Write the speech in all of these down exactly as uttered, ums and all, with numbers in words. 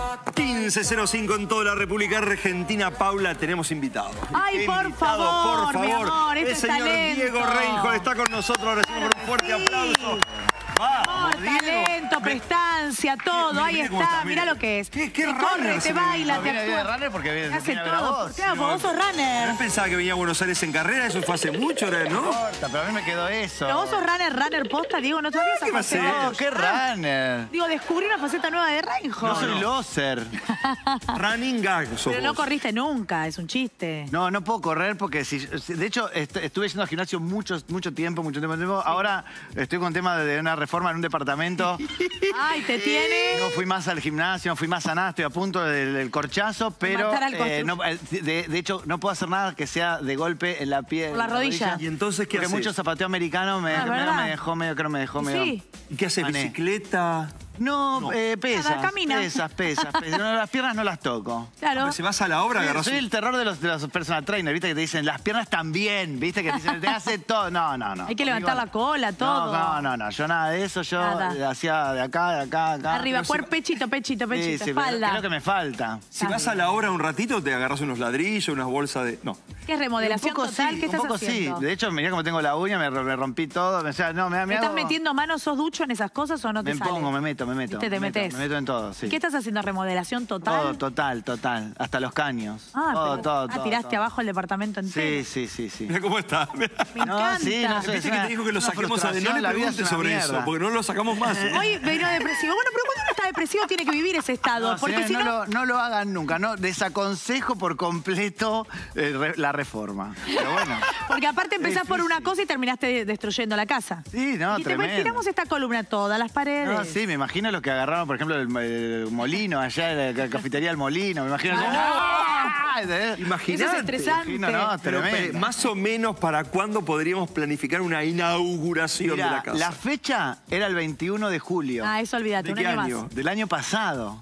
quince cero cinco en toda la República Argentina. Paula, tenemos invitado. Ay, por invitado, favor, por favor. mi amor, este El señor talento. Diego Reinhold está con nosotros. Recibimos un fuerte sí. aplauso. Vamos, Amor, Diego. talento, prestancia, todo. Mira, Ahí mira cómo está, está, mirá mira. lo que es. ¿Qué- qué te runner corre, te se baila, ve? te Viene de actúa. runner porque viene, Hace tiene la todo. voz. Claro, porque vos sos Yo runner. pensaba que venía a Buenos Aires en carrera. Eso fue hace mucho, ¿no? No importa, pero a mí me quedó eso. Pero vos sos runner, runner posta, Diego, ¿no sabías esa ¿Qué va a ser? faceta? No, qué runner. Digo, descubrí una faceta nueva de Reinhold. No soy loser. Running gag sos Pero no vos. corriste nunca, es un chiste. No, no puedo correr porque si... De hecho, est- estuve yendo al gimnasio mucho, mucho tiempo, mucho tiempo, tiempo. Ahora estoy con tema de una reforma en un departamento. Ay, te tiene. No fui más al gimnasio, no fui más a nada, estoy a punto del, del corchazo, pero matar al eh, constru- no, eh, de, de hecho no puedo hacer nada que sea de golpe en la piel. Por la en rodilla. ¿Y entonces qué Porque haces? mucho zapateo americano me, Ah, me- ¿verdad? me dejó medio, creo que me dejó medio... Sí. ¿Y qué haces? Mané. ¿Bicicleta? No, No. eh, pesas, Nada, camina. pesas, pesas, pesas. No, las piernas no las toco. Claro. Si vas a la obra, Soy, agarras soy un... el terror de los, de los personal trainers, ¿viste? Que te dicen, las piernas también, ¿viste? Que te dicen, te hace todo. No, no, no. Hay que levantar Conmigo la cola, no. todo. No, no, no, yo nada de eso, yo Nada. hacía de acá, de acá, de acá. Arriba, Pero si- cuerpo, pechito, pechito, Sí, pechito, sí, pero espalda. es lo que me falta. Si vas a la obra un ratito, te agarras unos ladrillos, unas bolsas de... No. ¿Qué es remodelación un poco total? sí, ¿Qué estás un poco haciendo? sí. De hecho, mirá cómo tengo la uña, me, me rompí todo. O sea, no, me, me ¿Me estás hago- metiendo manos? ¿Sos ducho en esas cosas o no te Me sale? pongo, me meto, me meto. ¿Viste? Te me meto, metes. Me meto en todo, sí. ¿Qué estás haciendo? ¿Remodelación total? Todo, total, total. Hasta los caños. Ah, todo, pero- todo, ah, todo, tiraste todo. abajo el departamento entero. Sí, sí, sí, sí. Mira cómo está. Mirá. Me No, encanta. sí, no sé. Viste es que una- te dijo que lo una saquemos a... No frustración, le la vida es preguntes una sobre mierda. eso, porque no lo sacamos más. ¿eh? Hoy vino depresivo. Bueno, pero cuando uno está depresivo tiene que vivir ese estado. No, porque señores, si no, no... lo, no lo hagan nunca, no desaconsejo por completo eh, re- la reforma. Pero bueno. Porque aparte empezás por una cosa y terminaste de- destruyendo la casa. Sí, no, y te tremendo. tiramos esta columna toda, las paredes. No, sí, me imagino lo que agarraron, por ejemplo, el, el molino allá, la ca- cafetería del molino. Me imagino. ¡Ah! ¿Entendés? Imagínate. Eso es estresante. Imagino, no, Pero, tremendo. pe- más o menos, ¿para cuándo podríamos planificar una inauguración de Mirá, la casa? la fecha era el veintiuno de julio. Ah, eso olvídate, ¿De un qué año, año? más. Del año pasado.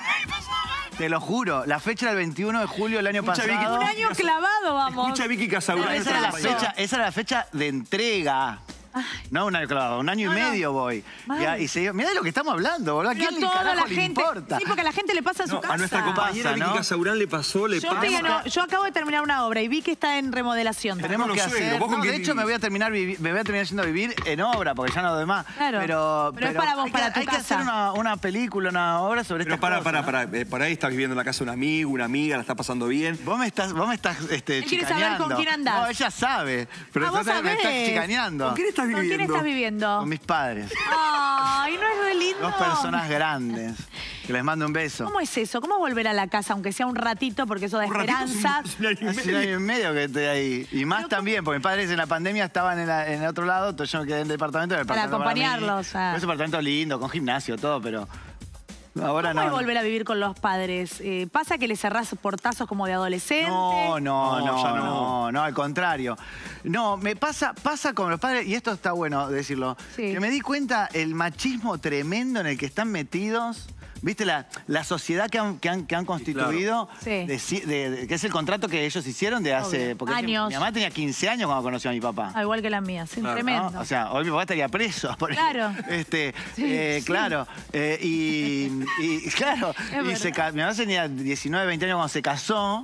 Te lo juro, la fecha era el veintiuno de julio del año Escucha, pasado. Un año clavado, vamos. Escucha, Vicky Casaurán. Esa era, la fecha, esa era la fecha de entrega. No un año clavado, un año No, y no. medio voy. Mal. Y, a- y se, mirá de lo que estamos hablando, boludo. ¿A Pero quién le, toda carajo la le gente. importa? Sí, porque a la gente le pasa en su No, casa. a nuestra compañera Pasa, Vicky ¿no? Casaurán le pasó, le Yo, pasa. te digo, no, yo acabo de terminar una obra y vi que está en remodelación. Tenemos con que los suegros, hacer. ¿vos con No, quién de hecho, me vivís? voy a terminar vivi- me voy a terminar yendo a vivir en obra, porque ya no doy más. Claro, Pero, pero es para vos, hay para que, tu hay que casa. hacer una, una película, una obra sobre Pero estas para, cosas, para, ¿no? para. Eh, por ahí estás viviendo en la casa de un amigo, una amiga, la está pasando bien. Vos me estás, vos me estás este, Él quiere saber chicaneando. con quién andás. No, ella sabe. Pero Ah, vos entonces me estás sabés. chicaneando. ¿Con quién estás ¿Con viviendo? quién estás viviendo? Con mis padres. Ay, no es re lindo. Dos personas grandes. Que les mando un beso. ¿Cómo es eso? ¿Cómo volver a la casa, aunque sea un ratito, porque eso da Un ratito, esperanzas? es un año y Hace un medio. año y medio que estoy ahí. Y más Pero también, porque mis padres en la pandemia estaban en, la- en el otro lado, entonces yo me quedé en el departamento. El Para departamento mí. acompañarlos, ah. Es un departamento lindo, con gimnasio, todo, pero ahora ¿Cómo no. es volver a vivir con los padres? Eh, ¿Pasa que le cerrás portazos como de adolescente? No, no, No, no, ya no, no. no, al contrario. No, me pasa, pasa con los padres, y esto está bueno decirlo, Sí. que me di cuenta el machismo tremendo en el que están metidos. ¿Viste la, la sociedad que han, que han, que han constituido? Sí. De ci- de- de- que es el contrato que ellos hicieron de hace... Obvio. Porque Años. Mi mamá tenía quince años cuando conoció a mi papá. Ah, igual que la mía, sí, Claro, tremendo. ¿no? O sea, hoy mi papá estaría preso. por- Claro. Este, Sí, eh, sí. Claro. Eh, y, y, claro, Es y se verdad. ca- mi mamá tenía diecinueve, veinte años cuando se casó.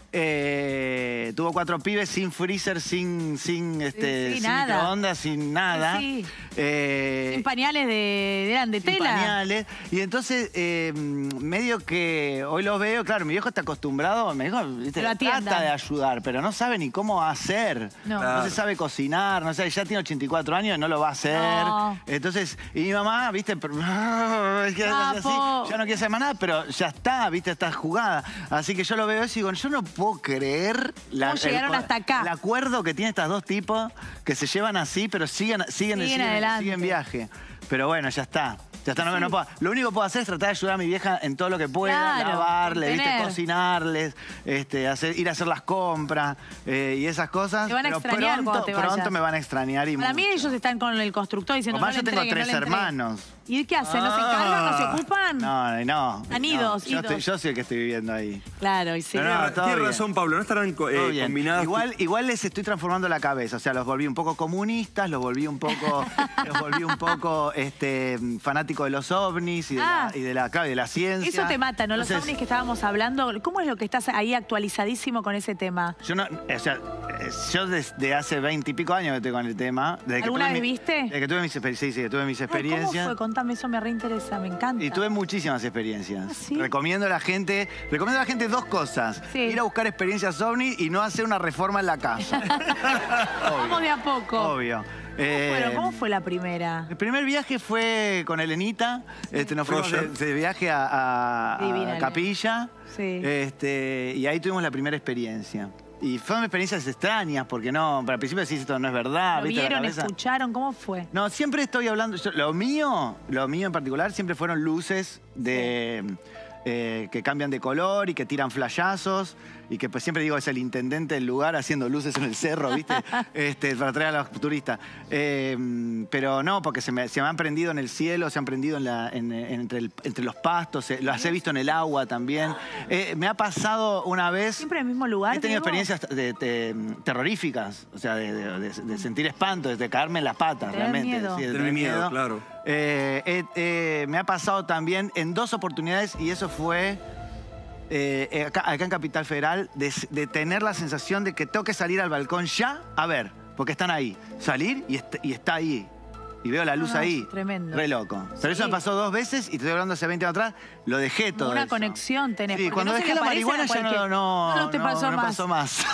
Eh, tuvo cuatro pibes sin freezer, sin, sin, este, sí, sin nada. microondas, sin nada. Sí. Eh, Sin pañales de, eran de sin tela. pañales. Y entonces, eh, medio que hoy los veo, claro, mi viejo está acostumbrado, me dijo, viste, Lo atiendan. trata de ayudar, pero no sabe ni cómo hacer. No. No Claro. se sabe cocinar, no sé, ya tiene ochenta y cuatro años, no lo va a hacer. No. Entonces, y mi mamá, viste, pero- es que Ah, así, po. ya no quiere hacer más nada, pero ya está, viste, está jugada. Así que yo lo veo eso y digo, yo no puedo creer la- ¿Cómo llegaron el, hasta acá? el acuerdo que tienen estos dos tipos que se llevan así, pero siguen, siguen, Siguen siguen, adelante. siguen viaje. Pero bueno, ya está. Ya está, no, no puedo. Lo único que puedo hacer es tratar de ayudar a mi vieja en todo lo que pueda, Claro, lavarle, ¿viste? contener. cocinarles, este, hacer, ir a hacer las compras eh, y esas cosas. Te van a Pero extrañar pronto, cuando te pronto vayas. me van a extrañar y Para mí mucho. ellos están con el constructor diciendo Además, no yo le tengo entreguen, tres no le entreguen. hermanos. ¿Y qué hacen? ¿No se encargan? ¿No se ocupan? No, no. Han ido, no. Yo, idos. estoy- yo soy el que estoy viviendo ahí. Claro, y sí. No, no, Tienes todo tienes bien. razón, Pablo. No estarán co- eh, Todo bien. combinadas. Igual, igual les estoy transformando la cabeza. O sea, los volví un poco comunistas, los volví un poco, los volví un poco este, fanáticos de los ovnis y de, Ah. la, y de la, claro, y de la ciencia. Eso te mata, ¿no? Los Entonces, ovnis que estábamos hablando. ¿Cómo es lo que estás ahí actualizadísimo con ese tema? Yo no, o sea, eh, yo desde hace veinte y pico años que estoy con el tema. Desde que ¿Alguna tuve vez mi- viste? Desde que tuve mis, exper- sí, sí, que tuve mis Ay, ¿cómo experiencias. fue? Contame, eso me reinteresa, me encanta. Y tuve muchísimas experiencias. ¿Ah, sí? Recomiendo a la gente, recomiendo a la gente dos cosas. Sí. Ir a buscar experiencias ovni y no hacer una reforma en la casa. Vamos de a poco. Obvio. Eh, Bueno, ¿cómo fue la primera? El primer viaje fue con Elenita. Este, nos fuimos de, Roger. de viaje a, a- a Divina, Capilla. Sí. Este, y ahí tuvimos la primera experiencia. Y fueron experiencias extrañas, porque no, al principio decís esto no es verdad. ¿Lo ¿viste la vieron, cabeza? escucharon? ¿Cómo fue? No, siempre estoy hablando. yo- lo mío, lo mío en particular, siempre fueron luces de. eh, que cambian de color y que tiran flashazos. Y que pues siempre digo, es el intendente del lugar haciendo luces en el cerro, ¿viste? este, para traer a los turistas. Eh, pero no, porque se me, se me han prendido en el cielo, se han prendido en la, en- en- entre, el- entre los pastos, eh, las he visto en el agua también. Eh, me ha pasado una vez. ¿Siempre en el mismo lugar, He tenido Diego? experiencias de- de- terroríficas, o sea, de, de- de- de sentir espanto, de caerme en las patas, Tener realmente. miedo. sí, de Tener tener miedo, claro. Eh, eh, eh, me ha pasado también en dos oportunidades, y eso fue eh, eh, acá, acá en Capital Federal, de, de tener la sensación de que tengo que salir al balcón ya, a ver, porque están ahí. Salir y, est- y está ahí. Y veo la luz No, no, ahí. tremendo. Re loco. Pero eso Sí. me pasó dos veces y te estoy hablando hace veinte años atrás, lo dejé todo Una eso. conexión tenés. Sí, porque cuando no se dejé le la aparecen a marihuana ya no, cualquier- no, no te pasó no más. pasó más.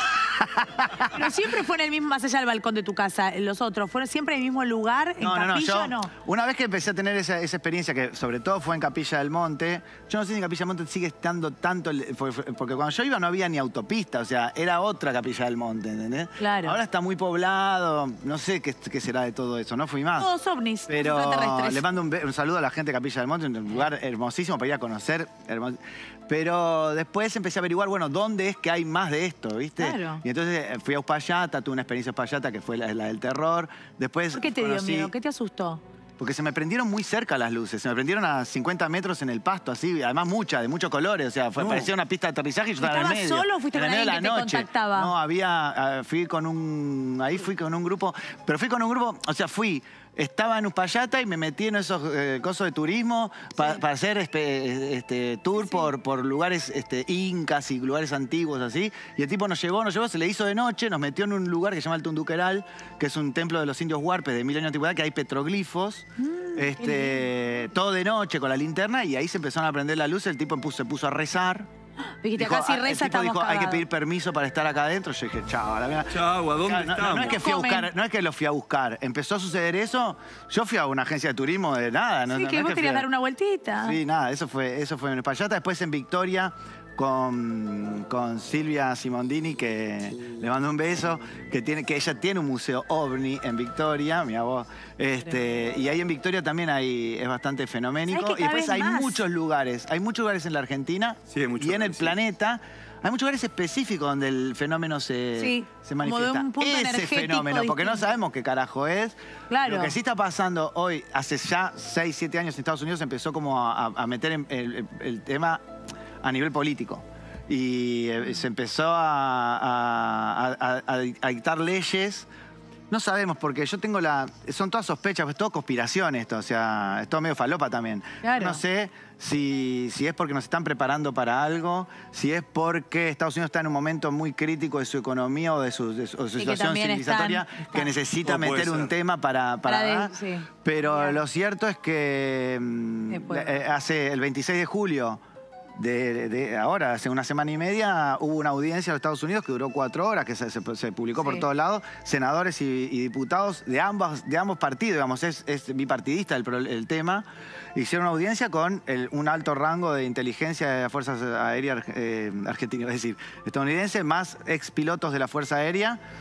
Pero siempre fue en el mismo, más allá del balcón de tu casa, los otros, ¿fueron siempre en el mismo lugar, en No, no, no, Capilla yo, o no? una vez que empecé a tener esa, esa experiencia, que sobre todo fue en Capilla del Monte, yo no sé si en Capilla del Monte sigue estando tanto, el- fue- fue- porque cuando yo iba no había ni autopista, o sea, era otra Capilla del Monte, ¿entendés? Claro. Ahora está muy poblado, no sé qué, qué será de todo eso, no fui más. Todos ovnis, Pero extraterrestres. le mando un, be- un saludo a la gente de Capilla del Monte, un lugar hermosísimo para ir a conocer. hermos- Pero después empecé a averiguar, bueno, dónde es que hay más de esto, ¿viste? Claro. Y entonces eh, fui a Uspallata, tuve una experiencia en Uspallata que fue la, la del terror. Después ¿Por qué te dio conocí- miedo? ¿Qué te asustó? Porque se me prendieron muy cerca las luces, se me prendieron a cincuenta metros en el pasto, así, además muchas, de muchos colores, o sea, fue, No. parecía una pista de aterrizaje y yo estaba en el ¿Estabas medio. solo o fuiste en el con medio de la alguien que te noche. contactaba? No, había, ah, fui con un, ahí fui con un grupo, pero fui con un grupo, o sea, fui, estaba en Uspallata y me metí en esos eh, cosos de turismo pa- para hacer espe- este, tour por, por lugares este, incas y lugares antiguos así. Y el tipo nos llevó, nos llevó, se le hizo de noche, nos metió en un lugar que se llama el Tunduqueral, que es un templo de los indios huarpes de mil años de antigüedad, que hay petroglifos. este, todo de noche con la linterna, y ahí se empezaron a prender la luz, el tipo puso- se puso a rezar. Dijiste, Dijo, acá si ah, el reza tipo estamos dijo, hay que cagados. pedir permiso para estar acá adentro. Yo dije, chao, a la mierda. Chau, ¿a dónde Claro, no, no, estamos? no es que fui a Comen. buscar, no es que lo fui a buscar. Empezó a suceder eso. Yo fui a una agencia de turismo de nada. No, Sí, no- que no es vos fui querías a- dar una vueltita. Sí, nada, eso fue, eso fue en Uspallata. Después en Victoria con, con Silvia Simondini, que le mando un beso, que, tiene, que ella tiene un museo ovni en Victoria, mi voz. Este, y ahí en Victoria también hay, es bastante fenoménico. ¿Sabés que Y cada después vez hay más? muchos lugares, hay muchos lugares en la Argentina Sí, hay muchos y en el lugares, sí. planeta. Hay muchos lugares específicos donde el fenómeno se, Sí, se como de manifiesta. un punto Ese energético fenómeno, porque no distinto. sabemos qué carajo es. Claro. Lo que sí está pasando hoy, hace ya seis, siete años en Estados Unidos, empezó como a, a meter en- el, el- el tema a nivel político. Y eh, se empezó a, a- a- a- a dictar leyes. No sabemos, porque yo tengo la... Son todas sospechas, es todo conspiración esto, o sea, es todo medio falopa también. Claro. No sé si, si es porque nos están preparando para algo, si es porque Estados Unidos está en un momento muy crítico de su economía o de su, de su- o de su Y que situación también civilizatoria, están- que están. necesita Oh, puede meter un ser. tema para... para, Para de- sí. Pero Bien. lo cierto es que mm, Después. eh, hace el veintiséis de julio de, de ahora, hace una semana y media, hubo una audiencia en los Estados Unidos que duró cuatro horas, que se, se- se publicó por Sí. todos lados, senadores y, y diputados de ambos, de ambos partidos, digamos, es, es bipartidista el, pro- el tema. Hicieron una audiencia con el- un alto rango de inteligencia de las Fuerzas Aéreas eh, Argentinas, es decir, estadounidense, más ex pilotos de la Fuerza Aérea.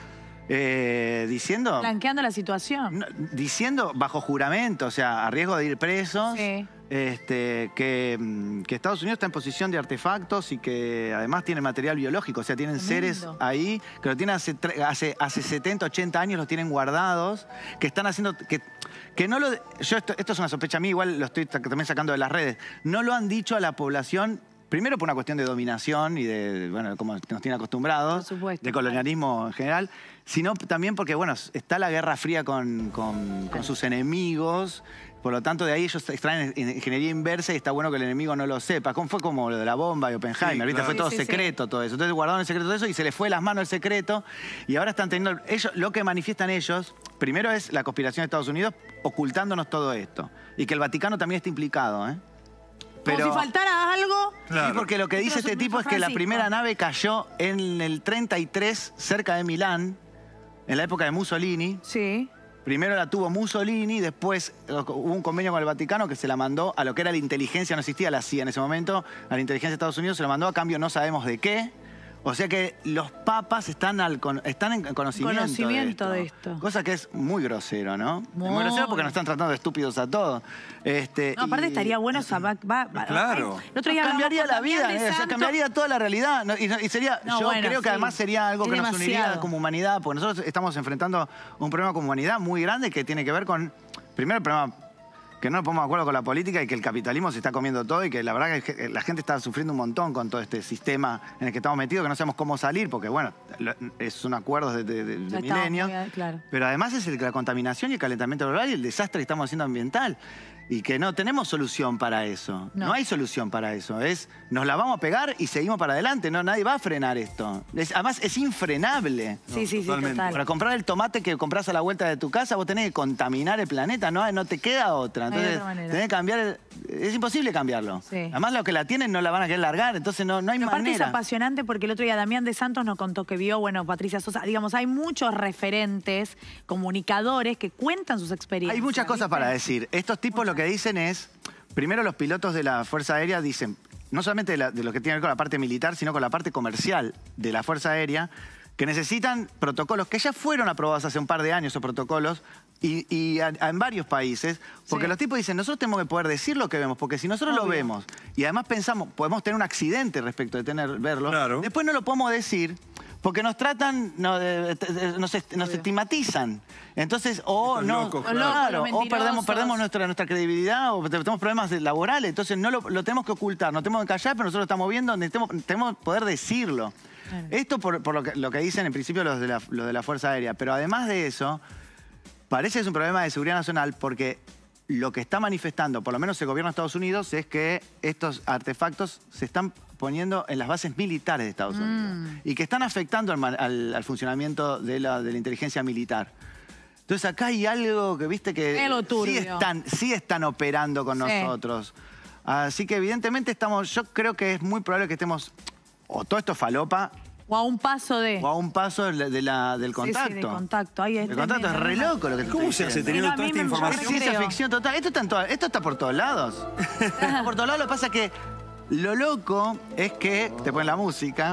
eh, diciendo... Blanqueando la situación. No, diciendo bajo juramento, o sea, a riesgo de ir presos, Sí. este, que, que Estados Unidos está en posición de artefactos y que además tiene material biológico, o sea, tienen Tremendo. seres ahí que lo tienen hace, tre- hace, hace setenta, ochenta años, los tienen guardados, que están haciendo... Que, que no lo... Yo esto, esto es una sospecha mía, igual lo estoy también sacando de las redes. No lo han dicho a la población... Primero por una cuestión de dominación y de, bueno, como nos tienen acostumbrados, Por supuesto. de colonialismo en general, sino también porque, bueno, está la Guerra Fría con, con, con sus enemigos, por lo tanto de ahí ellos extraen ingeniería inversa y está bueno que el enemigo no lo sepa. Como fue como lo de la bomba y Oppenheimer, Sí, ¿viste? claro. Fue todo Sí, sí, secreto todo eso. Entonces guardaron el secreto de eso y se les fue de las manos el secreto y ahora están teniendo... Ellos, lo que manifiestan ellos, primero es la conspiración de Estados Unidos ocultándonos todo esto y que el Vaticano también está implicado, ¿eh? Como si faltara algo. Sí, porque lo que dice este tipo es que la primera nave cayó en el treinta y tres cerca de Milán, en la época de Mussolini. Sí. Primero la tuvo Mussolini, después hubo un convenio con el Vaticano que se la mandó a lo que era la inteligencia, no existía la C I A en ese momento, a la inteligencia de Estados Unidos se la mandó a cambio no sabemos de qué. O sea que los papas están, al con, están en conocimiento, Conocimiento de, de esto. esto. Cosa que es muy grosero, ¿no? Muy. Muy grosero porque nos están tratando de estúpidos a todos. Este, No, aparte y- estaría bueno saber. Va, va- Claro. ay, el otro día Nos cambiaría hablamos la con vida, Damián de eh, o sea, Santo. cambiaría toda la realidad. ¿no? Y, no- y sería, No, yo bueno, creo que sí. además sería algo Es que nos uniría demasiado. como humanidad, porque nosotros estamos enfrentando un problema como humanidad muy grande que tiene que ver con, primero el problema que no nos ponemos de acuerdo con la política y que el capitalismo se está comiendo todo y que la verdad que la gente está sufriendo un montón con todo este sistema en el que estamos metidos, que no sabemos cómo salir, porque bueno, lo- es un acuerdo de, de, de- de Ya estamos milenios. muy- claro. Pero además es el- la contaminación y el calentamiento global y el desastre que estamos haciendo ambiental. Y que no tenemos solución para eso. No, No. hay solución para eso. Es, nos la vamos a pegar y seguimos para adelante. No, nadie va a frenar esto. Es- además, es infrenable. Sí, sí, sí, totalmente. total. Para comprar el tomate que compras a la vuelta de tu casa, vos tenés que contaminar el planeta. No, no te queda otra. No hay Entonces, otra manera. tenés que cambiar. el- es imposible cambiarlo. Sí. Además, los que la tienen no la van a querer largar. Entonces, no, no hay Pero aparte es manera. apasionante porque el otro día Damián de Santos nos contó que vio, bueno, Patricia Sosa, digamos, hay muchos referentes, comunicadores que cuentan sus experiencias. Hay muchas cosas ¿viste? para decir. Estos tipos lo que dicen es, primero los pilotos de la Fuerza Aérea dicen, no solamente de, la- de lo que tiene que ver con la parte militar, sino con la parte comercial de la Fuerza Aérea, que necesitan protocolos que ya fueron aprobados hace un par de años, esos protocolos, y, y a- a- en varios países, porque Sí. los tipos dicen, nosotros tenemos que poder decir lo que vemos, porque si nosotros lo Obvio. vemos y además pensamos, podemos tener un accidente respecto de tener, verlo, Claro. después no lo podemos decir porque nos tratan, no, eh, eh, nos, est- nos estigmatizan. Entonces, o Estos no, locos, claro. claro, Los o perdemos, mentirosos. perdemos nuestra, nuestra credibilidad o tenemos problemas de- laborales. Entonces, no lo, lo tenemos que ocultar, no tenemos que callar, pero nosotros lo estamos viendo, necesitamos, tenemos que poder decirlo. Claro. Esto por, por lo, que, lo que dicen en principio los de, la, los de la Fuerza Aérea. Pero además de eso, parece que es un problema de seguridad nacional porque lo que está manifestando, por lo menos el gobierno de Estados Unidos, es que estos artefactos se están poniendo en las bases militares de Estados Unidos y que están afectando al, ma- al- al funcionamiento de la, de la inteligencia militar. Entonces acá hay algo que, viste, que Algo sí turbio. están, sí están operando con Sí. nosotros. Así que evidentemente estamos, yo creo que es muy probable que estemos, o todo esto es falopa, O a un paso de... o a un paso de la- de la- del Sí, contacto. sí, de contacto. Ay, es El contacto es re tremendo. loco lo que te ¿Cómo estoy se hace diciendo. teniendo Sí, no, a toda mí esta me- Es información? ciencia creo. ficción total. Esto está, en toda- esto está por todos lados. Está por todos lados. Lo que pasa es que lo loco es que... Te ponen la música.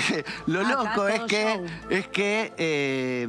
Lo Acá loco todo es que... show. Es que... eh,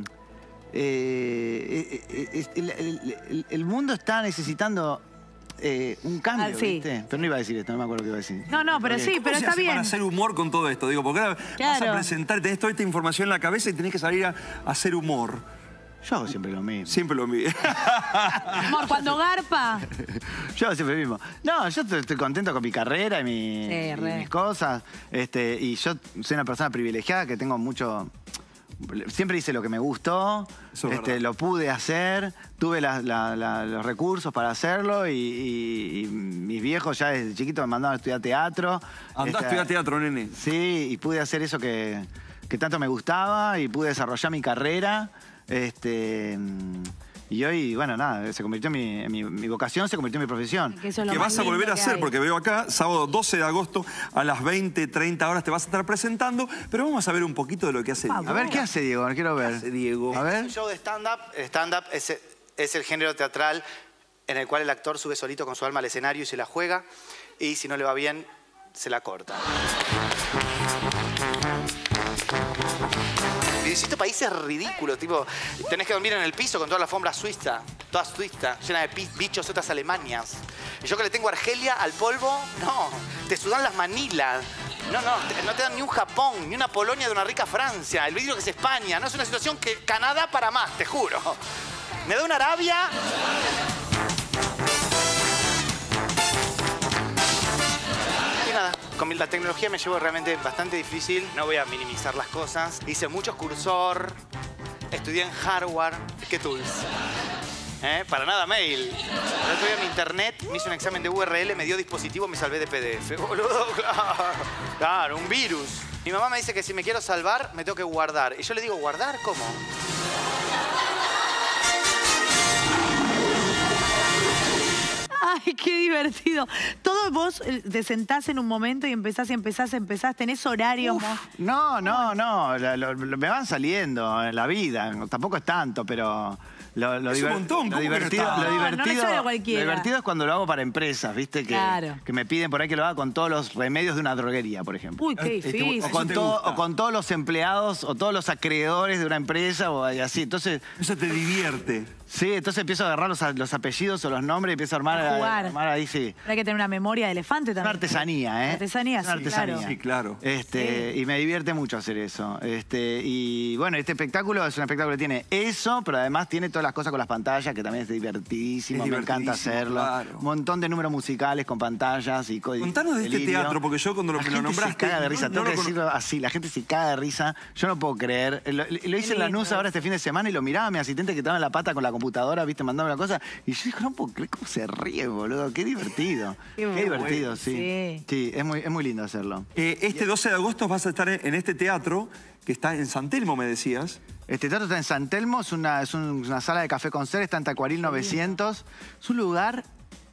eh, eh, eh, el, el- el- el mundo está necesitando eh, un cambio, Ah, sí. ¿viste? Pero no iba a decir esto, no me acuerdo qué iba a decir. No, no, pero Porque- sí, ¿Cómo pero se está hace bien. para hacer humor con todo esto? Digo, porque ahora vas Claro. a presentar, tenés toda esta información en la cabeza y tenés que salir a, a hacer humor. Yo hago siempre lo mismo. Siempre lo mismo. Amor, cuando garpa... Yo hago siempre lo mismo. No, yo estoy, estoy contento con mi carrera y, mi- Sí, y re. mis cosas. Este, y yo soy una persona privilegiada que tengo mucho... Siempre hice lo que me gustó, Eso es este, verdad. lo pude hacer, tuve la- la- la- los recursos para hacerlo y, y- y mis viejos ya desde chiquito me mandaban a estudiar teatro. Andá Este, a estudiar teatro, nene. Sí, y pude hacer eso que, que tanto me gustaba y pude desarrollar mi carrera. Este, y hoy, bueno, nada, se convirtió en mi, en mi- mi vocación, se convirtió en mi profesión. Que, eso es lo Que más vas a lindo volver a que hacer, hay. porque veo acá, sábado doce de agosto a las veinte, treinta horas te vas a estar presentando, pero vamos a ver un poquito de lo que hace Por Diego. A ver, ¿qué hace Diego? Quiero ver. hace Diego? A Es ver. un show de stand-up. El stand-up es, es el género teatral en el cual el actor sube solito con su alma al escenario y se la juega. Y si no le va bien, se la corta. visito países ridículos, tipo, tenés que dormir en el piso con toda la alfombra suiza, toda suiza, llena de pi- bichos otras Alemanias. Y yo que le tengo a Argelia al polvo, no, te sudan las manilas. No, no, te- no te dan ni un Japón, ni una Polonia de una rica Francia, el vidrio que es España. No es una situación que Canadá para más, te juro. Me da una Arabia. Y nada, con la tecnología me llevo realmente bastante difícil. No voy a minimizar las cosas. Hice muchos cursor, estudié en Harvard. ¿Qué tools? ¿Eh? Para nada mail. El otro día en internet me hice un examen de U R L, me dio dispositivo, me salvé de P D F. Boludo, claro. Claro, un virus. Mi mamá me dice que si me quiero salvar, me tengo que guardar. Y yo le digo, ¿guardar? ¿Cómo? Ay, qué divertido. Todo vos eh, te sentás en un momento y empezás y empezás, empezás, tenés horarios. Uf, mo- no, no, no. Lo- lo- lo- me van saliendo en la vida. Tampoco es tanto, pero... Lo, lo Es un diver- montón, lo ¿cómo que no divertido, está? lo No, no le divertido, sale a cualquiera. lo divertido es cuando lo hago para empresas, ¿viste? Que, Claro. que me piden por ahí que lo haga con todos los remedios de una droguería, por ejemplo. Uy, qué Este, difícil. O con, te todo- gusta. o con todos los empleados o todos los acreedores de una empresa o así. Entonces, Eso te divierte. sí, entonces empiezo a agarrar los, a- los apellidos o los nombres y empiezo a armar, A jugar. armar ahí, sí. Pero hay que tener una memoria de elefante Es una también. artesanía, ¿eh? Artesanía, Es una sí, artesanía. claro. Sí, claro. Este, Y me divierte mucho hacer eso. Este, y bueno, este espectáculo es un espectáculo que tiene eso, pero además tiene todas las cosas con las pantallas, que también es divertidísimo, Es me encanta divertidísimo, hacerlo. claro. Un montón de números musicales con pantallas y co- y Contanos de este delirio. teatro, porque yo cuando lo- La me lo gente nombraste, se caga de risa, no- tengo no que lo cono- decirlo así, la gente se caga de risa. Yo no puedo creer. Lo, lo hice en la lindo N U S ahora eso. este fin de semana y lo miraba a mi asistente que estaba en la pata con la computadora, viste, mandando una cosa. Y yo dije, no puedo creer cómo se ríe, boludo. Qué divertido. Qué Qué, bueno. divertido, sí. Sí. Sí, es muy, es muy lindo hacerlo. Eh, este doce de agosto vas a estar en este teatro que está en San Telmo, me decías. Este teatro está en San Telmo, es una, es un- una sala de café concert, está en Tacuaril novecientos. Es un lugar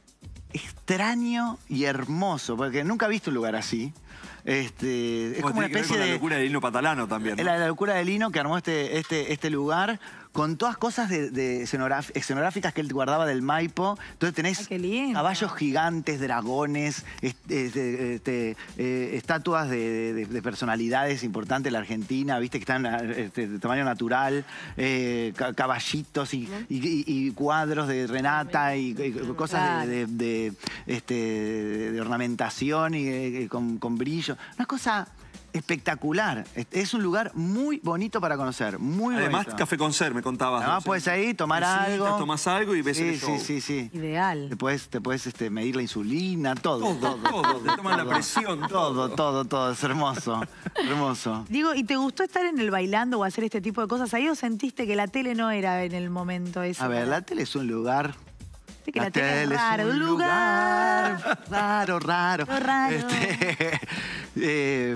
extraño y hermoso, porque nunca he visto un lugar así. Este, es Bueno, como una tiene que ver especie con de... la locura de Lino Patalano también, ¿no? Es la, la locura de Lino que armó este, este, este lugar con todas cosas de, de escenograf- escenográficas que él guardaba del Maipo. Entonces tenés Ay, qué lindo. caballos gigantes, dragones, este, este, este, eh, estatuas de, de- de personalidades importantes de la Argentina, viste, que están este, de tamaño natural, eh, ca- caballitos y, y- y- y cuadros de Renata y, y cosas Claro. de, de- de, este, de ornamentación y eh, con, con brillo. Una cosa espectacular. Es un lugar muy bonito para conocer, muy Además, bonito. Café Concert, me contabas. Además ¿no? puedes ahí tomar Te sientas, algo. tomás algo y ves sí, el show. Sí, sí, sí. Ideal. Te puedes, te puedes este, medir la insulina, todo. Todo, todo, te toman la presión, Todo, todo. todo, todo. Es hermoso, hermoso. Digo, ¿y te gustó estar en el bailando o hacer este tipo de cosas ahí o sentiste que la tele no era en el momento eso? A ver, la tele es un lugar... Viste que la, tele es raro, un un lugar. lugar raro, raro. Raro. Este, eh,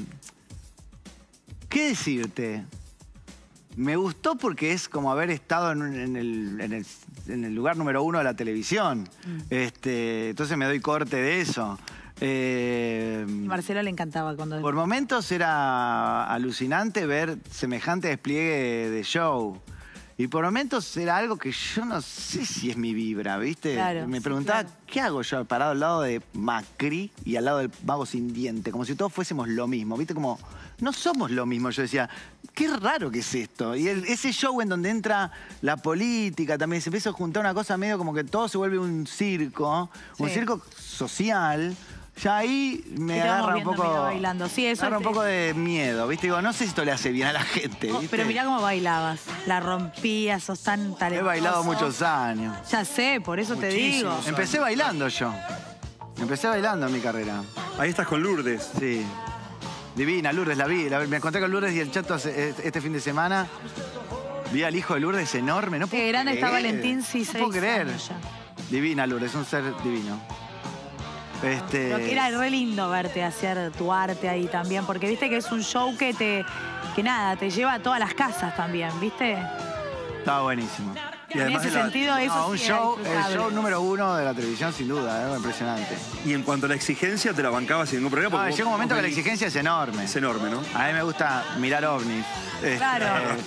¿Qué decirte? Me gustó porque es como haber estado en, un- en el, en el- en el lugar número uno de la televisión. Mm. Este, entonces me doy corte de eso. Eh, Y Marcelo le encantaba cuando... por momentos era alucinante ver semejante despliegue de show. Y por momentos era algo que yo no sé si es mi vibra, ¿viste? Claro, Me sí, preguntaba, claro. ¿qué hago yo parado al lado de Macri y al lado del Mago Sin Diente? Como si todos fuésemos lo mismo, ¿viste? Como, no somos lo mismo. Yo decía, qué raro que es esto. Y el- ese show en donde entra la política también, se empieza a juntar una cosa medio como que todo se vuelve un circo, un Sí. circo social. Ya ahí me Sí, te vamos agarra un viendo poco... medio bailando. Sí, eso me agarra un te- poco de miedo, ¿viste? Digo, no sé si esto le hace bien a la gente, Oh, ¿viste? pero mirá cómo bailabas. La rompías, sos tan talentoso. He bailado muchos años. Ya sé, por eso te digo. Muchísimos. Empecé bailando yo. Empecé bailando en mi carrera. Ahí estás con Lourdes. Sí. Divina, Lourdes, la vi. La- me encontré con Lourdes y el Chato hace- este fin de semana. Vi al hijo de Lourdes enorme. No puedo Qué grande está creer. Valentín, sí, No seis puedo creer. años ya. Divina, Lourdes, un ser divino. Este... Pero que era re lindo verte hacer tu arte ahí también, porque viste que es un show que te, que nada, te lleva a todas las casas también, ¿viste? Estaba buenísimo. Y En además ese de la- sentido, eso No, un sí show, es el disfrutable. show número uno de la televisión, sin duda, ¿eh? Impresionante. Y en cuanto a la exigencia, te la bancabas sin ningún problema. No, porque vos- llega un momento vos que la venís- exigencia es enorme. Es enorme, ¿no? A mí me gusta mirar ovnis. Este, Claro.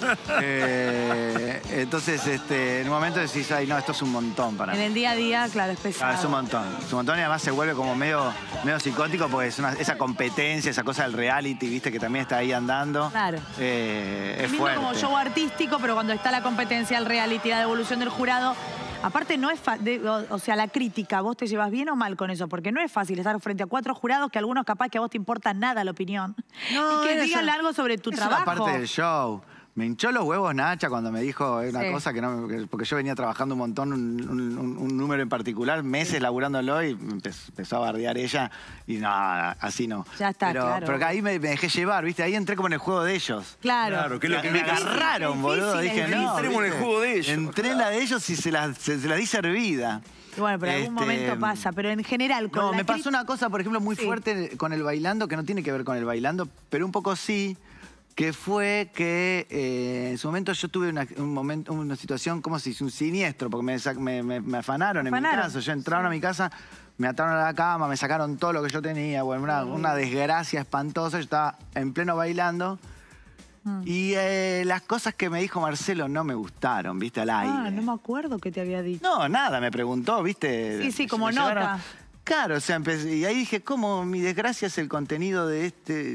eh, entonces, este, en un momento decís, ay, no, esto es un montón para En mí. el día a día, claro, es Ah, pesado. es un montón, es un montón y además se vuelve como medio, medio psicótico porque es una- esa competencia, esa cosa del reality, viste, que también está ahí andando. Claro. Eh, es Mismo fuerte. como show artístico, pero cuando está la competencia, el reality, la devolución del jurado. Aparte, no es fácil, o, o sea, la crítica, ¿vos te llevas bien o mal con eso? Porque no es fácil estar frente a cuatro jurados que algunos capaz que a vos te importa nada la opinión. No, y que era digan esa- algo sobre tu es trabajo. una parte del show. Me hinchó los huevos Nacha cuando me dijo una Sí. cosa que no... que- porque yo venía trabajando un montón, un, un- un- un número en particular, meses laburándolo y me empe- empezó a bardear ella y no, así no. Ya está, pero, claro. Pero que ahí me, me dejé llevar, ¿viste? Ahí entré como en el juego de ellos. Claro. Claro, que es lo que me me pasa. agarraron, Es boludo. difícil, Dije, es no. difícil. Entremos en el ¿viste? juego de ellos. Entré en la de ellos y se la, se, se la di servida. Y bueno, pero en algún Este, momento pasa. Pero en general, con No, la me pasó crítica- una cosa, por ejemplo, muy Sí. fuerte con el bailando, que no tiene que ver con el bailando, pero un poco sí, que fue que eh, en su momento yo tuve una, un momento, una situación como si un siniestro, porque me, sac- me, me- me afanaron en Afanaron, mi casa. Yo entraron a mi casa, me ataron a la cama, me sacaron todo lo que yo tenía, bueno, una, una desgracia espantosa. Yo estaba en pleno bailando. Mm. Y eh, las cosas que me dijo Marcelo no me gustaron, viste, al aire. Ah, no me acuerdo qué te había dicho. No, nada, me preguntó, ¿viste? Sí, sí, Me como llevaron- nota. Claro, o sea, empecé- y ahí dije, ¿cómo mi desgracia es el contenido de este?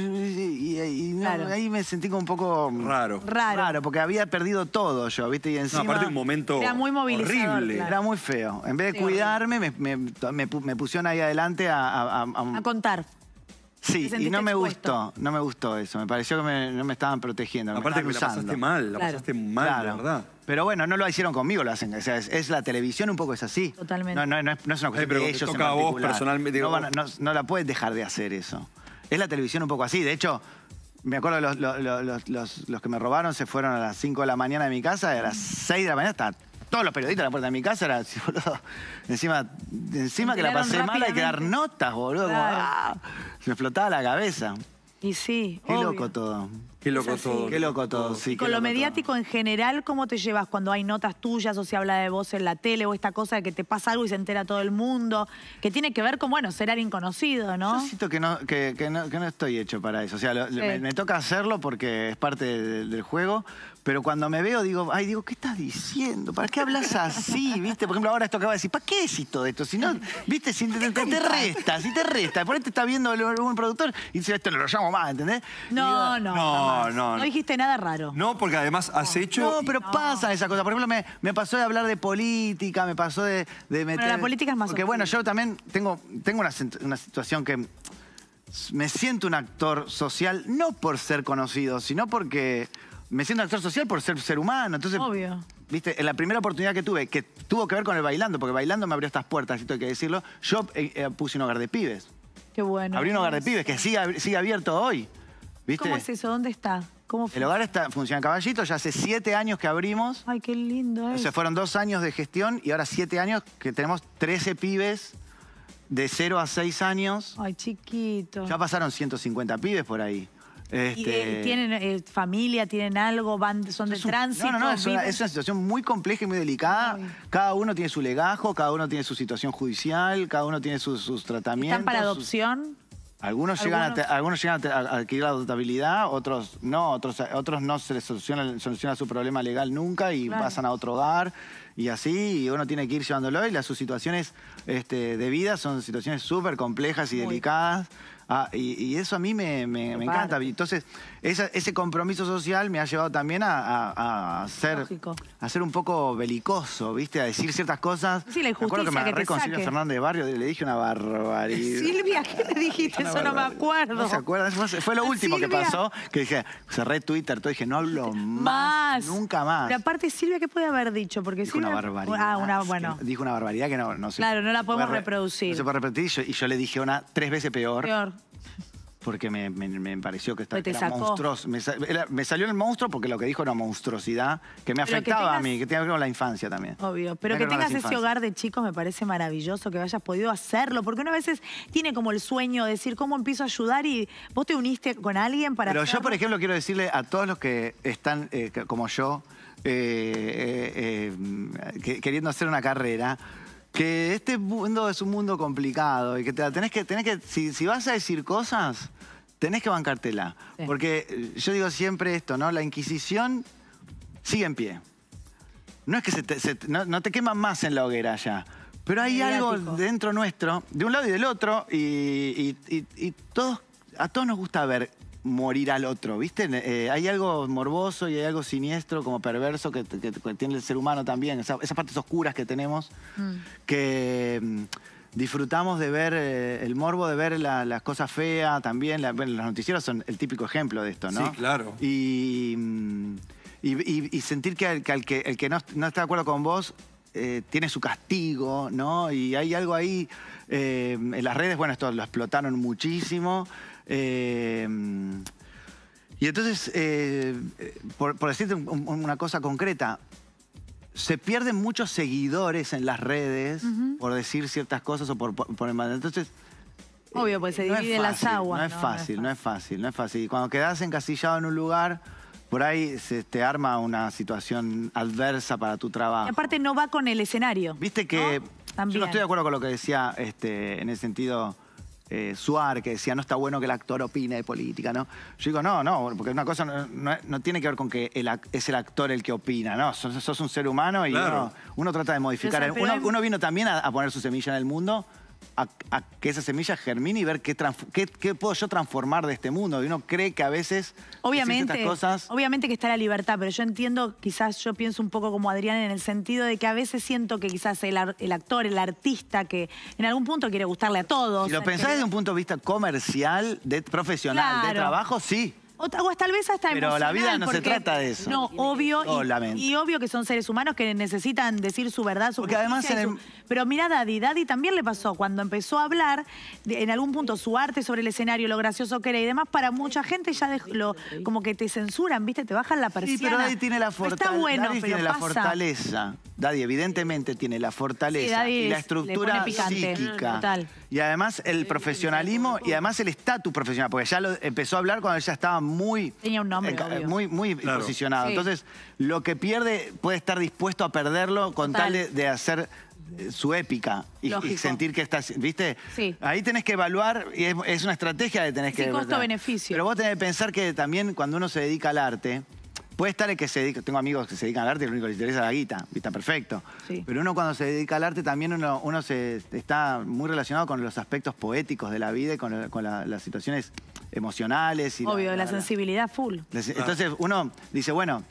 Y, y no, Claro. ahí me sentí como un poco Raro. Raro. porque había perdido todo yo, ¿viste? Y No, encima aparte un momento Era muy movilizador, horrible. claro. era muy feo. En vez de Sí, cuidarme, me, me, me pu- me pusieron ahí adelante a... a- a- a- A contar. sí, te y sentiste no me expuesto. gustó, no me gustó eso. Me pareció que me- no me estaban protegiendo, me Aparte que estaban la pasaste usando. mal, la Claro. pasaste mal, Claro. la verdad. Pero bueno, no lo hicieron conmigo, lo hacen. O sea, es, es la televisión, un poco es así. Totalmente. No, no, no es, no es una cuestión pero de te ellos en toca a vos particular. personalmente, No, digo, van a- no, no la puedes dejar de hacer eso. Es la televisión un poco así. De hecho, me acuerdo los, los, los, los- los que me robaron se fueron a las cinco de la mañana de mi casa y a las seis de la mañana estaban todos los periodistas a la puerta de mi casa. Era así, boludo. Encima, encima que la enteraron pasé mal hay que dar rápidamente. notas, boludo. como, Claro. ¡ah! Se me explotaba la cabeza. Y sí, Qué obvio. loco todo. Qué loco así. todo. Qué loco todo, sí. Y qué con lo loco todo. mediático en general, ¿cómo te llevas cuando hay notas tuyas o se habla de vos en la tele o esta cosa de que te pasa algo y se entera todo el mundo? Que tiene que ver con, bueno, ser alguien conocido, ¿no? Yo siento que no, que, que no, que no estoy hecho para eso. O sea, lo- Sí. me, me toca hacerlo porque es parte del, del juego, pero cuando me veo digo, ay, digo, ¿qué estás diciendo? ¿Para qué hablas así? ¿Viste? Por ejemplo, ahora esto acaba de decir, ¿para qué decís todo esto? Si no, ¿viste? Si te, te, te resta, si te resta. Por ahí te está viendo un productor y dice, esto no lo llamo más, ¿entendés? Y No, digo, no. No, jamás. no, No no. dijiste nada raro. No, porque además has hecho... No, pero pasa esa cosa. Por ejemplo, me, me pasó de hablar de política, me pasó de, de meter... la política es más Porque sutil. bueno, yo también tengo, tengo una, sent- una situación que me siento un actor social no por ser conocido, sino porque me siento actor social por ser ser humano. Entonces, Obvio. viste, en la primera oportunidad que tuve, que tuvo que ver con el bailando, porque bailando me abrió estas puertas, esto hay que decirlo, yo eh, eh, puse un hogar de pibes. Qué bueno. Abrí un hogar de pibes que sigue, ab- sigue abierto hoy. ¿Viste? ¿Cómo es eso? ¿Dónde está? ¿Cómo fue? El hogar está, funciona en Caballito, ya hace siete años que abrimos. Ay, qué lindo O es. sea, fueron dos años de gestión y ahora siete años que tenemos trece pibes de cero a seis años. Ay, chiquito. Ya pasaron ciento cincuenta pibes por ahí. ¿Y, Este, eh, ¿Tienen eh, familia? ¿Tienen algo? Van, ¿Son de es un- tránsito? No, no, no, es una, viven- es una situación muy compleja y muy delicada. Ay. Cada uno tiene su legajo, cada uno tiene su situación judicial, cada uno tiene sus, sus tratamientos. ¿Están para sus- adopción? Algunos, llegan a, ¿Algunos? te- algunos llegan a, te- a adquirir la adoptabilidad, otros no, otros, otros no se les soluciona, soluciona su problema legal nunca y Claro. pasan a otro hogar y así, y uno tiene que ir llevándolo y las, sus situaciones este, de vida son situaciones súper complejas y Muy. delicadas. Ah, y, y eso a mí me, me- me Aparte. encanta. Entonces, esa- ese compromiso social me ha llevado también a, a- a ser, Lógico. a ser un poco belicoso, ¿viste? A decir ciertas cosas. Sí, la Me acuerdo que me injusticia que agarré te con Silvia saque. Fernández de Barrio, le dije una barbaridad. Silvia, ¿qué le dijiste? Una Eso no me barbaridad. acuerdo. ¿No se acuerdan? Fue, fue lo Ah, último que Silvia. pasó, que dije, cerré Twitter, todo dije, no hablo más, Más. nunca más. Pero aparte, Silvia, ¿qué puede haber dicho? Porque Dijo una Silvia- barbaridad. Ah, una, Es que bueno. Dijo una barbaridad que no, no se Claro, no la podemos puede re- reproducir. No se puede repetir y yo, y yo le dije una tres veces peor. Peor. porque me, me, me pareció que estaba Pues te era sacó. monstruoso. Me, sa- era- me salió el monstruo porque lo que dijo era monstruosidad, que me Pero que afectaba a tengas- mí, que tiene que ver con la infancia también. Obvio, pero Tiene que ver con tengas las ese infancias. hogar de chicos me parece maravilloso, que hayas podido hacerlo, porque uno a veces tiene como el sueño de decir cómo empiezo a ayudar y vos te uniste con alguien para Pero yo, hacerlo. por ejemplo, quiero decirle a todos los que están, eh, que- como yo, eh, eh, eh, que- queriendo hacer una carrera, que este mundo es un mundo complicado y que te la tenés que, tenés que si, si vas a decir cosas, tenés que bancártela. Sí. Porque eh, yo digo siempre esto, ¿no? La Inquisición sigue en pie. No es que se te, se te- no, no te queman más en la hoguera ya. Pero hay Mediático. algo dentro nuestro, de un lado y del otro, y, y- y- y todos, a todos nos gusta ver morir al otro, ¿viste? Eh, hay algo morboso y hay algo siniestro, como perverso, que, que- que tiene el ser humano también, esa- esas partes oscuras que tenemos, Mm. que mm, disfrutamos de ver eh, el morbo, de ver la- las cosas feas también. La- bueno, los noticieros son el típico ejemplo de esto, ¿no? Sí, claro. Y, mm, y, y- y sentir que, al- que al que el que no, no está de acuerdo con vos eh, tiene su castigo, ¿no? Y hay algo ahí, eh, en las redes, bueno, esto lo explotaron muchísimo. eh, y entonces, eh, por, por decirte un- un- una cosa concreta, se pierden muchos seguidores en las redes por decir ciertas cosas o por, por, por entonces Obvio, pues se no es dividen las fácil, aguas. No es fácil, no es fácil, no es fácil. Y cuando quedás encasillado en un lugar, por ahí se te arma una situación adversa para tu trabajo. Y aparte no va con el escenario. Viste que ¿no? yo También. no estoy de acuerdo con lo que decía este, en ese sentido eh, Suar, que decía no está bueno que el actor opine de política, ¿no? Yo digo, no, no, porque una cosa no, no- no tiene que ver con que el ac- es el actor el que opina, ¿no? Sos, sos un ser humano y Claro. uno, uno trata de modificar. Pero, o sea, uno, pero hay- uno vino también a, a poner su semilla en el mundo, a, a que esa semilla germine y ver qué, transf- qué, qué puedo yo transformar de este mundo. Y uno cree que a veces decir Obviamente, ciertas cosas... obviamente que está la libertad, pero yo entiendo, quizás yo pienso un poco como Adrián en el sentido de que a veces siento que quizás el, ar- el actor, el artista, que en algún punto quiere gustarle a todos. Si lo pensás desde un punto de vista comercial, de profesional, de Claro. trabajo, sí. O, ta- o tal vez hasta Pero la emocional, vida no se porque- trata de eso. No, obvio. Solamente. Y, y obvio que son seres humanos que necesitan decir su verdad, su Porque además justicia y en su- el- Pero mira, Daddy, Daddy también le pasó. Cuando empezó a hablar, de- en algún punto, su arte sobre el escenario, lo gracioso que era y demás, para mucha gente ya dej- lo, como que te censuran, ¿viste? Te bajan la persiana. Sí, pero Daddy tiene la No fortaleza. Está bueno, Daddy pero tiene la pasa. fortaleza. Daddy evidentemente tiene la fortaleza Sí, Daddy y la es- estructura le pone picante. psíquica. Total. Y además el profesionalismo y además el estatus profesional, porque ya lo empezó a hablar cuando él ya estaba muy, Tenía un nombre, enca- obvio. muy, muy Claro. posicionado. Sí. Entonces, lo que pierde puede estar dispuesto a perderlo con Total. tal de, de hacer eh, su épica y, y Lógico. sentir que estás, ¿viste? Sí. Ahí tenés que evaluar, y es, es una estrategia que tenés Sí, que... costo-beneficio. Pero vos tenés que pensar que también cuando uno se dedica al arte, puede estar el que se dedica, tengo amigos que se dedican al arte y lo único que les interesa es la guita, está perfecto. Sí. Pero uno cuando se dedica al arte también uno, uno se, está muy relacionado con los aspectos poéticos de la vida y con, con la- las situaciones emocionales. Y Obvio, la, la- la- sensibilidad full. les- Entonces uno dice, bueno,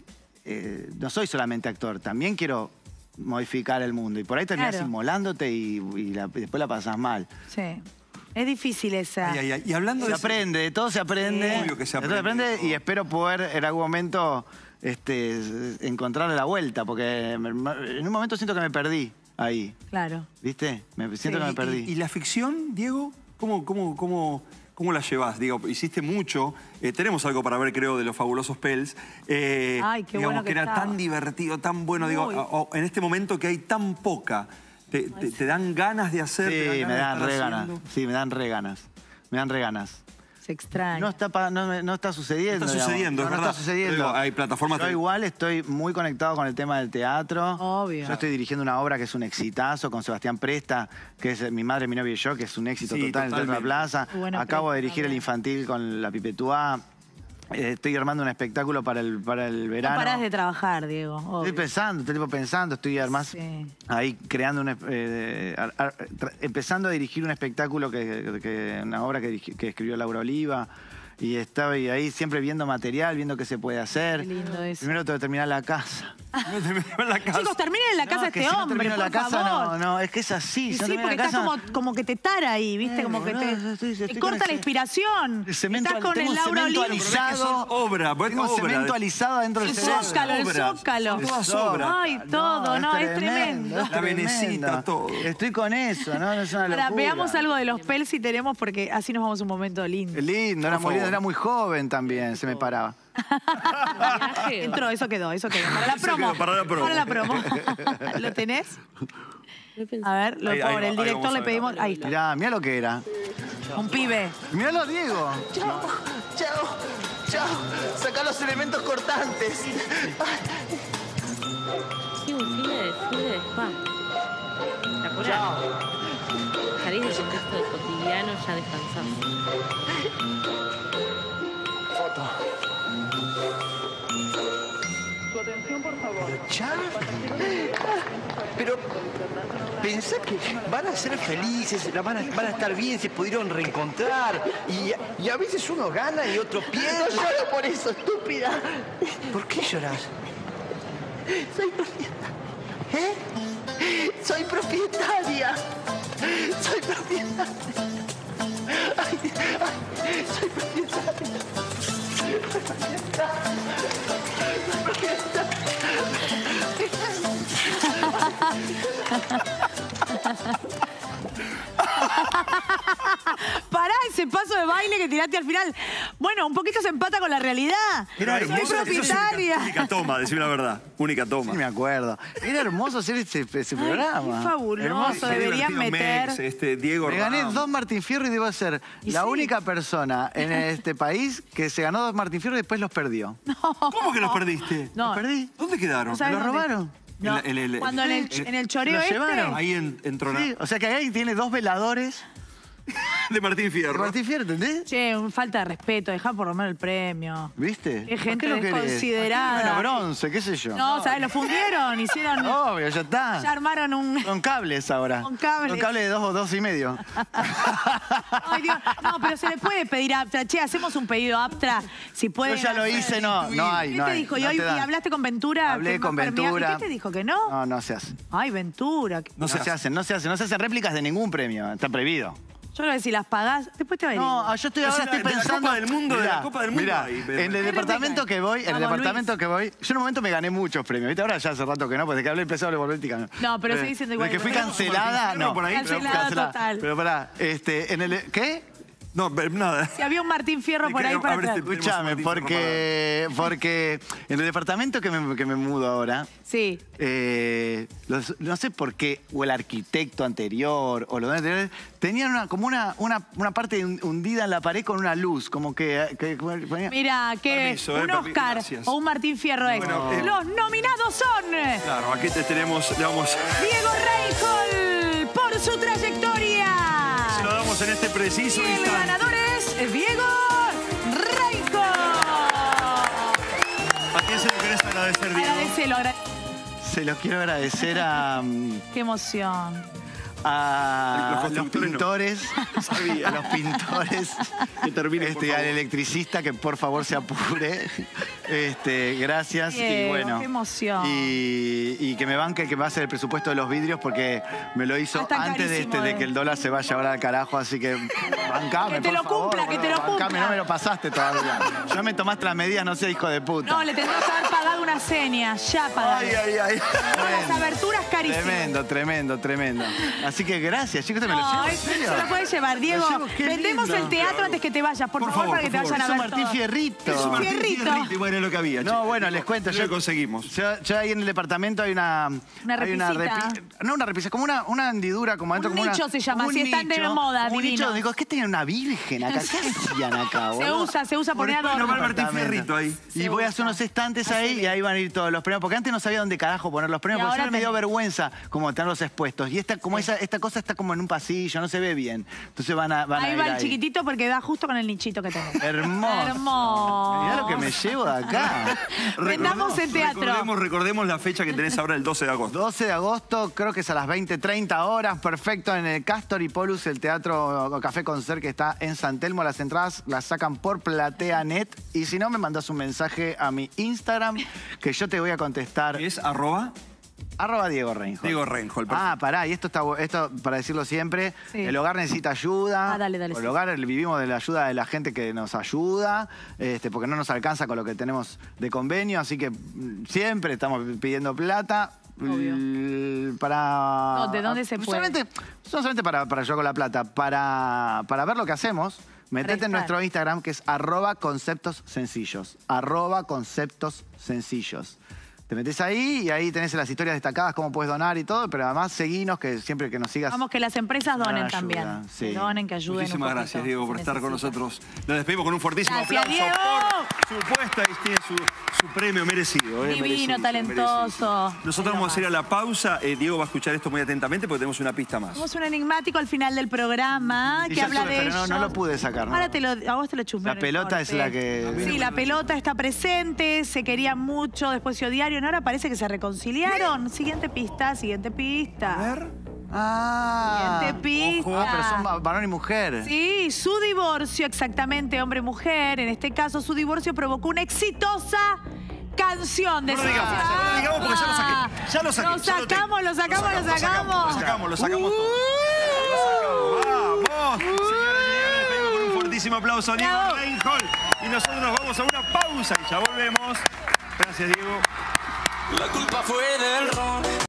eh, no soy solamente actor, también quiero modificar el mundo. Y por ahí terminás Claro. inmolándote y, y la- y después la pasás mal. Sí. Es difícil esa. Ay, ay, ay. Y hablando Se de ese- aprende, de todo se aprende. Sí. Obvio que se De todo aprende, y todo. espero poder en algún momento este, encontrarle la vuelta, porque en un momento siento que me perdí ahí, Claro. ¿viste? Me siento Sí. que me perdí. ¿Y, y la ficción, Diego? ¿Cómo, cómo, cómo, cómo la llevas? Digo, hiciste mucho. Eh, tenemos algo para ver, creo, de los fabulosos Pels. Eh, Ay, qué digamos bueno que era estaba. tan divertido, tan bueno. Digo, Muy. o- o en este momento que hay tan poca, ¿te, te- te dan ganas de hacer? ¿Te Sí, ganas me de dan estar re ganas. haciendo? Sí, me dan re ganas. Me dan re ganas. Se extraña. No está, pa- no, no está sucediendo. No está digamos. sucediendo, No, es no verdad. está sucediendo. Digo, hay plataformas Yo que- igual estoy muy conectado con el tema del teatro. Obvio. Yo estoy dirigiendo una obra que es un exitazo con Sebastián Presta, que es Mi madre, mi novio y yo, que es un éxito Sí, total en el Teatro de la totalmente. Plaza. Bueno, Acabo de Presta dirigir el también. infantil con La Pipetúa. Eh, estoy armando un espectáculo para el, para el No verano. parás de trabajar, Diego. obvio. Estoy pensando, estoy tipo pensando, estoy además Sí. ahí creando un, eh, ar- ar- tra- empezando a dirigir un espectáculo que, que- una obra que, dirigi- que escribió Laura Oliva. Y estaba ahí siempre viendo material, viendo qué se puede hacer. Qué lindo eso. Primero tengo que terminar la casa. No terminó en la casa. Chicos, terminen en la casa No, de que este si no hombre, termino por la casa, favor. no, no, es que es así. Y si no sí, termino porque la estás casa- como, como que te tara ahí, ¿viste? Eh, como que boludo, te, estoy- estoy te con corta la ese- inspiración. El cemento, Estás con tengo el Laura cemento Olivo. alisado. Obra, pues, Tengo obra. cemento alisado dentro del El cerebro. zócalo, el Obras. zócalo. Es todas obras. Ay, todo, no, es tremendo. es La venecita, tremendo. todo. Estoy con eso, ¿no? Es una Ahora, locura. veamos algo de los Pels si tenemos, porque así nos vamos a un momento lindo. Es lindo, era Por muy, favor. era muy joven también, se me paraba. Entró, eso quedó, eso quedó. Para la Eso promo. quedó, para la promo. Para la promo. ¿Lo tenés? A ver, lo, Ahí, ahí, por el ahí director vamos a le ver. pedimos. Ahí está. Mirá, mirá lo que era. Un pibe. Míralo, Diego. Chao, chao, chao. Saca los elementos cortantes. Sí, sigue, sigue, va. Espectacular. Salís del contexto del cotidiano, ya descansás. Foto. Charlie. Pero pensá que van a ser felices, la van a, van a estar bien, se pudieron reencontrar. Y, y a veces uno gana y otro pierde. No lloro por eso, estúpida. ¿Por qué lloras? Soy propietaria. ¿Eh? Soy propietaria. Soy propietaria. Ay, ay, soy propietaria. Soy propietaria. Pará ese paso de baile que tiraste al final. Bueno, un poquito se empata con la realidad. Era Soy hermoso. propietaria. Única, única toma, decime la verdad. Única toma. Sí, me acuerdo. Era hermoso hacer ese, ese Ay, programa. qué fabuloso. Hermoso. Qué Deberían divertido meter- Mex, este, Diego Me gané Ramos. dos Martín Fierro y debo ser Y la sí. única persona en este país que se ganó dos Martín Fierro y después los perdió. ¿Cómo que los perdiste? No. Los perdí. ¿Dónde quedaron? ¿No sabes ¿Los dónde? robaron? No, En la- en el- cuando en el, en- en el choreo ¿Lo este... llevaron? Ahí en, en Trona- Sí, o sea que ahí tiene dos veladores de Martín de Fierro. Martín Fierro, ¿entendés? Che, un falta de respeto, dejá por lo menos el premio. ¿Viste? Qué ¿Por gente lo querés? desconsiderada. Bueno, bronce, qué sé yo. No, ¿sabes? Lo fundieron, hicieron... Obvio, ya está. Ya armaron un... Con cables ahora. Con cables. Con cables de dos o dos y medio. Ay, Dios. No, pero se le puede pedir Aptra. Che, hacemos un pedido Aptra. Si pueden Yo ya lo hacer- hice, no, no hay. ¿Qué no te hay, dijo? ¿Y, no hoy, te y dan. hablaste con Ventura? Hablé que es con más permeable? Ventura. ¿Qué te dijo? ¿Que no? No, no se hace. Ay, Ventura. No, se, hacen, no se hacen. No se hacen réplicas de ningún premio. Está prohibido. Yo creo que si las pagás, después te va a ir. No, ah, yo estoy Es ahora la- estoy de la pensando. Copa del Mundo, de la Mirá, Copa del Mundo mirá, hay, pero- en el Hay departamento réplica. que voy, en el Vamos, departamento Luis. que voy, yo en un momento me gané muchos premios. ¿Viste? Ahora ya hace rato que no, pues de que hablé empecé a hablar política. No, pero Eh, sigue siendo igual. De que fui Pero- cancelada, Martín Fierro no. por ahí, pero Cancelada total. Pero pará, este, en el. ¿Qué? No, pero nada. Si había un Martín Fierro por ahí A para ver, atrás. este- Tenemos Escúchame, Martín porque, porque en el departamento que me, que me mudo ahora, Sí. eh, los- no sé por qué, o el arquitecto anterior, o los anteriores, tenían una, como una, una, una parte hun- hundida en la pared con una luz, como que... que- como que ponía- Mira, que Permiso, eh, un permi- Oscar gracias. o un Martín Fierro es. Bueno, eh, Los nominados son Claro, aquí te tenemos, le vamos, Diego Reijol por su trayectoria. se lo damos en este preciso Y el instante. ganador es Diego Reijol. ¿A quién se lo querés agradecer, Diego? Agradecelo, agra- Se los quiero agradecer a, mm, Qué emoción. a Los los constructores pintores, Sabía. a los pintores, Que termine, por este, al favor. electricista que por favor se apure. Este, gracias y Diego, bueno. qué emoción. Y, y que me banque que me va a hacer el presupuesto de los vidrios porque me lo hizo Ah, está antes de, este, carísimo, de eh. que el dólar se vaya ahora al carajo, así que bancame, Que te por lo favor, cumpla, que te lo bancame, cumpla. no me lo pasaste todavía. Ya me tomaste las medidas, no sé, hijo de puta. No, le tendrás que haber pagado una seña, ya pagado. Ay, ay, ay. Las aberturas carísimas. Tremendo, tremendo, tremendo. Así que gracias, chicos, te me lo llevo, No, ¿en es- serio? se la puedes llevar, Diego. llevo, qué Vendemos lindo. el teatro antes que te vayas, por, Por favor, favor, para que te por vayan a Eso ver Martín todo. Fierrito. Eso, Martín Fierrito. Fierrito. Y bueno, es lo que había. No, chicos. bueno, les cuento. Lo conseguimos. Yo, yo ahí en el departamento hay una... Una hay una repisita. repi- no una repisa, como una, una hendidura, como adentro. Un como una- nicho se llama, un si están de nicho, moda, Un divino. nicho, digo, es que tenían una virgen acá. ¿Qué hacían acá, Se boludo? usa, se usa Por poner esto adorno. no va el Martín Fierrito ahí. Y Se voy a usa. hacer unos estantes ahí y ahí van a ir todos los premios. Porque antes no sabía dónde carajo poner los premios, Y porque ahora siempre me te- dio vergüenza como tenerlos expuestos. Y esta, como esa, esta cosa está como en un pasillo, no se ve bien. Entonces van a, van ahí a ir va el ahí. chiquitito porque da justo con el nichito que tenemos. Hermoso. Hermoso. Mirá lo que me llevo de acá. Vendamos en teatro. Recordemos, recordemos la fecha que tenés ahora el doce de agosto. doce de agosto, creo que es a las veinte, treinta horas, perfecto, en el Castor y Polus, el teatro Café Concert que está en San Telmo. Las entradas las sacan por PlateaNet. Y si no, me mandas un mensaje a mi Instagram que yo te voy a contestar. ¿Es arroba? Arroba Diego Reinhold. Diego Reinhold, perfecto. Ah, pará, y esto está bu- esto para decirlo siempre. Sí. El hogar necesita ayuda. Ah, dale, dale, El sí. hogar vivimos de la ayuda de la gente que nos ayuda, este, porque no nos alcanza con lo que tenemos de convenio, así que mm, siempre estamos pidiendo plata. Obvio. L- Para. No, ¿de dónde se no puede? Solamente, no solamente para, para yo con la plata, para, para ver lo que hacemos. Metete en estar. nuestro Instagram, que es arroba conceptos sencillos. Arroba conceptos sencillos. Te metes ahí y ahí tenés las historias destacadas, cómo puedes donar y todo, pero además seguinos, que siempre que nos sigas... Vamos, que las empresas Gran donen ayuda, también. sí. Que donen, que ayuden. Muchísimas un poquito, gracias, Diego, por se estar con necesita. nosotros. Lo despedimos con un fortísimo Gracias, aplauso Diego. por su puesta y tiene su, su premio merecido. eh, Divino, merecido, talentoso. merecido. Nosotros vamos a ir a la pausa. Eh, Diego va a escuchar esto muy atentamente porque tenemos una pista más. Tenemos un enigmático al final del programa Sí, que ya habla sube, de pero no- ellos. no lo pude sacar, ¿no? Ahora te lo, a vos te lo chusmeo La en el pelota es corte. la que... Sí, la pelota está presente, se querían mucho, después se odiaron, ahora parece que se reconciliaron. Siguiente pista, siguiente pista. A ver. Ah, Siguiente pista. ojo. Ah, pero son va- varón y mujer. Sí, su divorcio, exactamente, hombre-mujer. En este caso, su divorcio provocó una exitosa canción de No lo digamos, no lo digamos porque ya lo saqué. Ya lo saqué. Lo ya lo tengo. sacamos, lo sacamos, lo Lo sacamos. Lo sacamos, lo sacamos todo. Lo sacamos. ¡Vamos! Señoras y señores, les pedimos con un fortísimo aplauso a Diego Bravo. Reinhold. Y nosotros nos vamos a una pausa y ya volvemos. Gracias, Diego. La culpa fue del ron.